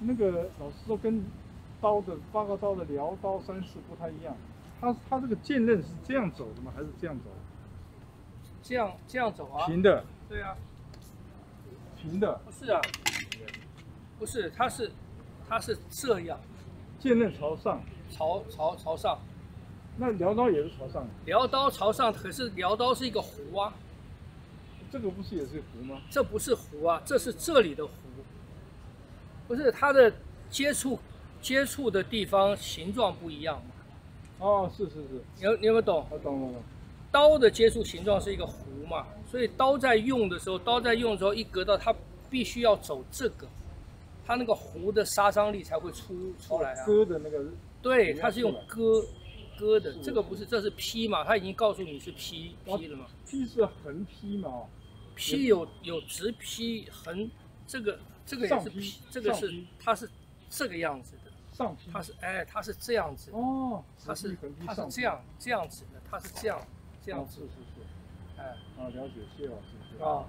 那个老师说跟刀的8个刀的辽刀3式不太一样，它这个剑刃是这样走的吗？还是这样走？ 这样走啊？ 平的。 对啊。 平的。 不是啊。不是，它是这样。 剑刃朝上。 朝上。 那辽刀也是朝上。 辽刀朝上，可是辽刀是一个弧啊。 这个不是也是弧吗？ 这不是弧啊，这是这里的弧。不是它的接触的地方形状不一样嘛？ 哦，是。 你有没有懂？ 我懂。 刀的接触形状是一个弧嘛，所以刀在用的时候，一格到它必须要走这个，它那个弧的杀伤力才会出来啊。 割的那个。 对，它是用割的，这个不是，这是劈嘛，它已经告诉你是劈了嘛。 劈是横劈嘛？ 劈有直劈横，这个也是劈，这个是它是这个样子的。 上劈。 它是这样子。 哦。 它是这样子的，它是这样子。 是。 哎。 了解，谢老师。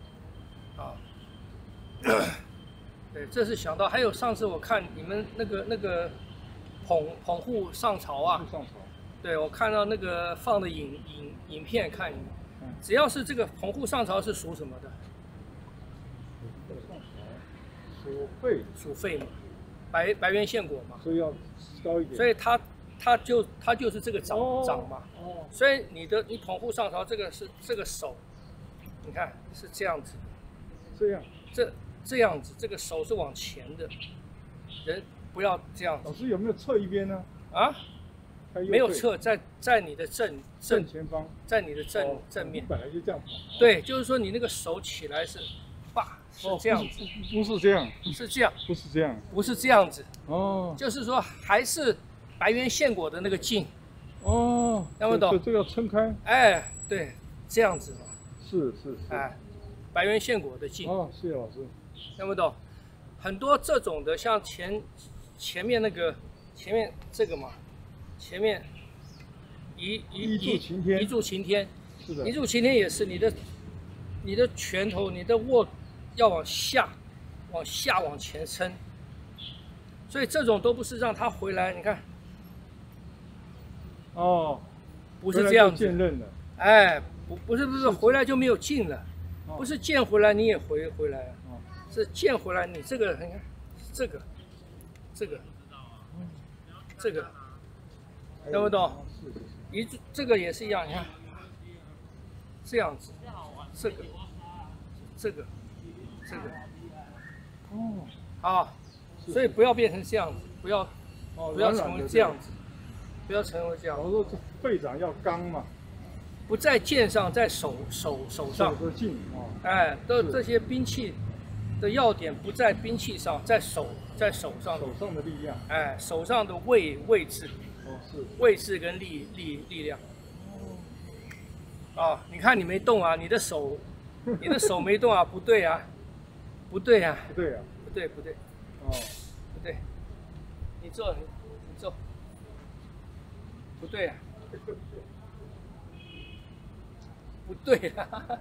对，这是想到，还有上次我看你们那个捧户上朝啊。对，我看到那个放的影片看，只要是这个棚户上朝是属什么的？属肺嘛，白渊献果嘛。 所以要高一点。 所以它就是这个掌嘛。哦。所以你棚户上朝这个是这个手，你看是这样子。 这样。 这样子，这个手是往前的，人不要这样子。 老师有没有侧一边呢？ 啊？没有侧，在你的正前方， 在你的正面。 本来就这样跑。 对，就是说你那个手起来是，是这样子。 不是这样。 是这样。 不是这样。 不是这样子。 哦。 就是说还是白渊献果的那个劲。 哦。 听不懂？ 这个要撑开。 哎，对，这样子嘛。 是。 哎，白渊献果的劲。 哦，谢谢老师。 听不懂？很多这种的，像前面这个嘛。前面一柱擎天， 是的， 一柱擎天也是你的拳头，你的握要往下往前撑，所以这种都不是让他回来，你看， 哦， 不是这样子， 剑刃了， 哎，不是回来就没有劲了，不是剑回来你也回来，是剑回来你这个你看这个。听不懂？这个也是一样，你看，这样子，这个， 哦， 啊，所以不要变成这样子，不要成为这样子，不要成为这样。 我说这背掌要刚嘛， 不在剑上，在手上。手的劲啊， 哎，这些兵器的要点不在兵器上，在手上。 手上的力量。 哎，手上的位置。位置跟力量。啊，你看你没动啊，你的手没动啊，不对啊。 不对。 哦，不对，你做，不对啊，不对啊，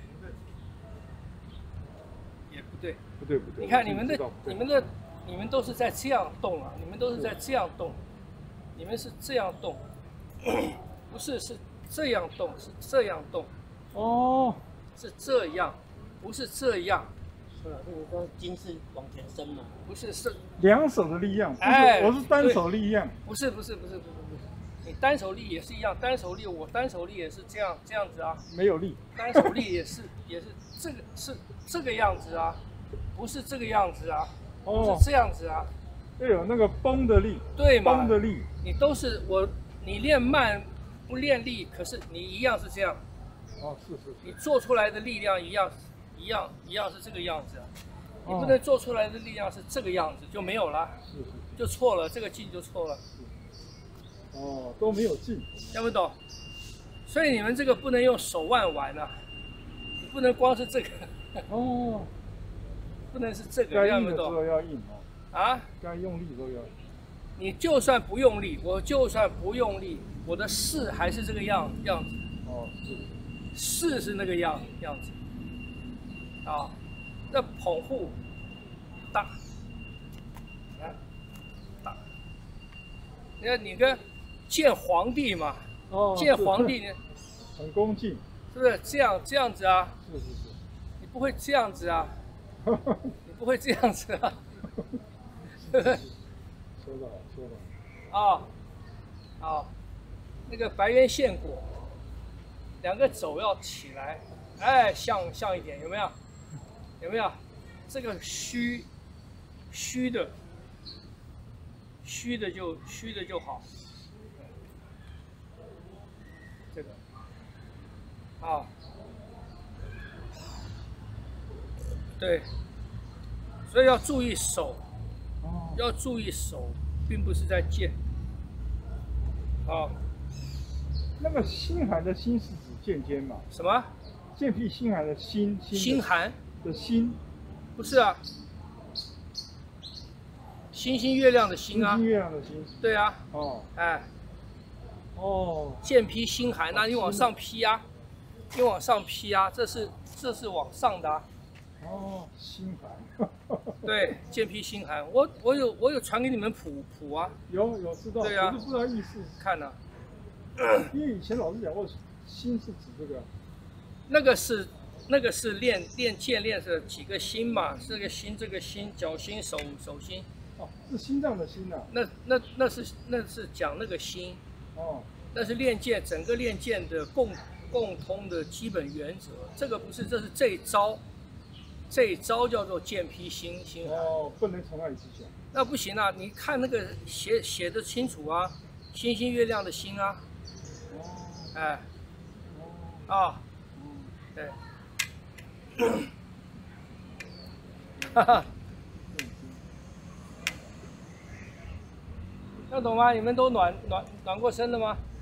也不对。 不对。 你看你们都是在这样动啊，你们都是在这样动。你们是这样动，不是这样动，是这样动。 哦， 是这样，不是这样。 是啊，这个说筋是往前伸嘛。 不是两手的力量。 哎， 我是单手力量。 不是，你单手力也是一样，我单手力也是这样子啊。 没有力。 单手力也是这个样子啊，不是这个样子啊，不是这样子啊。 要有那个绷的力， 对嘛？ 绷的力， 你都是你练慢不练力，可是你一样是这样。 哦，是。 你做出来的力量一样是这个样子啊，你不能做出来的力量是这个样子就没有了， 是， 就错了，这个劲就错了。 哦，都没有劲， 听不懂？所以你们这个不能用手腕玩啊，你不能光是这个。 哦， 不能是这个， 该硬的时候要硬哦。 啊， 该用力都要。 你就算不用力，我的势还是这个样子。 哦， 势是那个样子。啊，那捧户大， 你跟见皇帝嘛， 哦， 见皇帝呢， 很恭敬， 是不是这样子啊？ 是是是， 你不会这样子啊？你不会这样子啊？对不对？ 说得好，说得好。 啊，那个白渊献果，两个肘要起来，哎，像一点，有没有？有没有？这个虚的就好。这个，对，所以要注意手，要注意手，并不是在剑。 那个心寒的心是指剑尖嘛？ 什么？ 剑辟心寒的心寒的心？ 不是啊，星星月亮的星啊。 星星月亮的星。 对啊。剑劈心寒，那你往上劈啊，你往上劈啊，这是往上的啊。 心寒。 对，剑劈心寒，我有传给你们谱啊。 有知道。 对啊。 可是不知道意思。 看呢。 因为以前老师讲过，心是指这个。 那个是练剑练是几个心嘛？这个心，脚心、手心。 是心脏的心呐。 那是讲那个心。那是练剑，整个练剑的共通的基本原则。这个不是，这是这一招叫做剑劈心寒。 不能从那里去讲。那不行啊！你看那个写的清楚啊，星星月亮的星啊。对。听懂吗？你们都暖过身了吗？